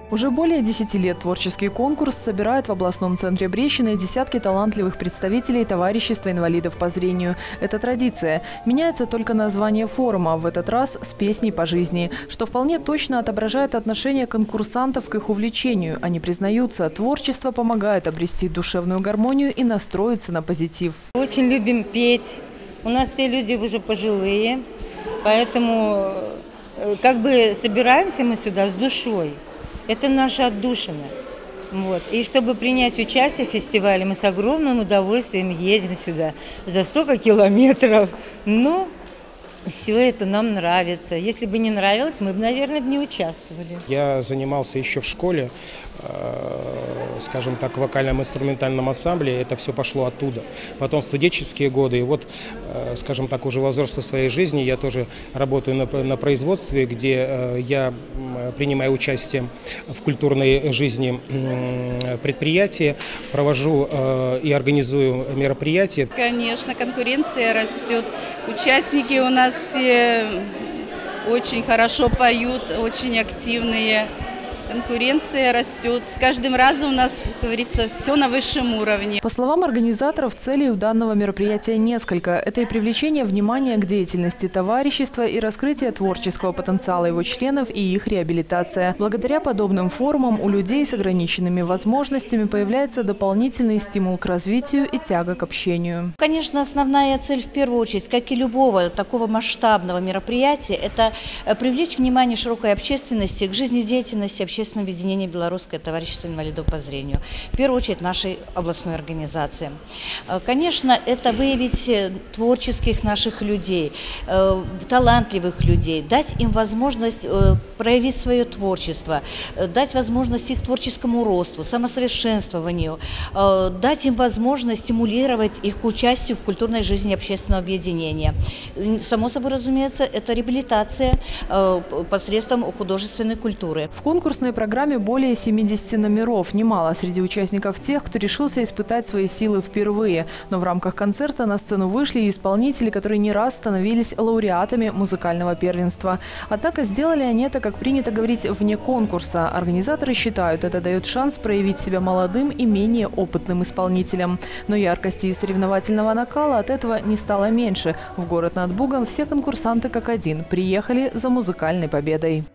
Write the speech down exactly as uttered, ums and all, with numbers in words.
Уже более десяти лет творческий конкурс собирает в областном центре Брещины десятки талантливых представителей товарищества инвалидов по зрению. Это традиция. Меняется только название форума, в этот раз с песней по жизни, что вполне точно отображает отношение конкурсантов к их увлечению. Они признаются, творчество помогает обрести душевную гармонию и настроиться на позитив. Очень любим петь. У нас все люди уже пожилые, поэтому как бы собираемся мы сюда с душой. Это наша отдушина. Вот. И чтобы принять участие в фестивале, мы с огромным удовольствием едем сюда за столько километров. Но все это нам нравится. Если бы не нравилось, мы бы, наверное, не участвовали. Я занимался еще в школе, скажем так, в вокальном инструментальном ансамбле. Это все пошло оттуда. Потом студенческие годы. И вот, скажем так, уже во взрослой своей жизни я тоже работаю на, на производстве, где я принимаю участие в культурной жизни предприятия, провожу и организую мероприятия. Конечно, конкуренция растет. Участники у нас все очень хорошо поют, очень активные. Конкуренция растет. С каждым разом у нас, как говорится, все на высшем уровне. По словам организаторов, целей у данного мероприятия несколько. Это и привлечение внимания к деятельности товарищества, и раскрытие творческого потенциала его членов, и их реабилитация. Благодаря подобным форумам у людей с ограниченными возможностями появляется дополнительный стимул к развитию и тяга к общению. Конечно, основная цель в первую очередь, как и любого такого масштабного мероприятия, это привлечь внимание широкой общественности к жизнедеятельности общественного общественного объединения «Белорусское товарищество инвалидов по зрению», в первую очередь нашей областной организации. Конечно, это выявить творческих наших людей, талантливых людей, дать им возможность проявить свое творчество, дать возможность их творческому росту, самосовершенствованию, дать им возможность стимулировать их к участию в культурной жизни общественного объединения. Само собой, разумеется, это реабилитация посредством художественной культуры. В конкурсной программе более семидесяти номеров. Немало среди участников тех, кто решился испытать свои силы впервые. Но в рамках концерта на сцену вышли и исполнители, которые не раз становились лауреатами музыкального первенства. Однако сделали они это, как принято говорить, вне конкурса. Организаторы считают, это дает шанс проявить себя молодым и менее опытным исполнителям. Но яркости и соревновательного накала от этого не стало меньше. В город над Бугом все конкурсанты как один приехали за музыкальной победой.